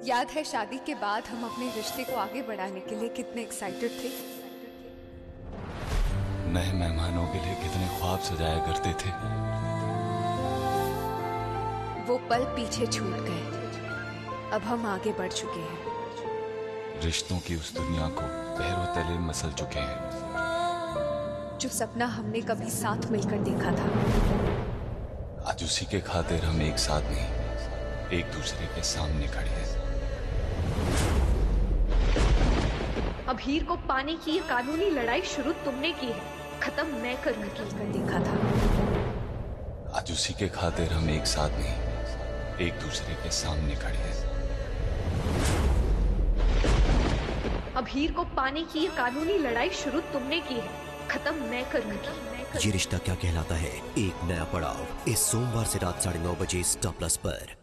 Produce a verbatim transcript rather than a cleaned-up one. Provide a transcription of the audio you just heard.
याद है शादी के बाद हम अपने रिश्ते को आगे बढ़ाने के लिए कितने एक्साइटेड थे। नए मेहमानों के लिए कितने ख्वाब सजाया करते थे। वो पल पीछे छूट गए, अब हम आगे बढ़ चुके हैं। रिश्तों की उस दुनिया को पैरों तले मसल चुके हैं। जो सपना हमने कभी साथ मिलकर देखा था, आज उसी के खातिर हम एक साथ नहीं, एक दूसरे के सामने खड़े हैं। अब हीर को पाने की ये कानूनी लड़ाई शुरू तुमने की है, खत्म मैं करूंगी। कर देखा था, आज उसी के खातिर हम एक साथ नहीं, एक दूसरे के सामने खड़े हैं। अब हीर को पाने की ये कानूनी लड़ाई शुरू तुमने की है, खत्म मैं करूंगी। ये रिश्ता क्या कहलाता है, एक नया पड़ाव इस सोमवार से रात साढ़े नौ बजे स्टार प्लस पर।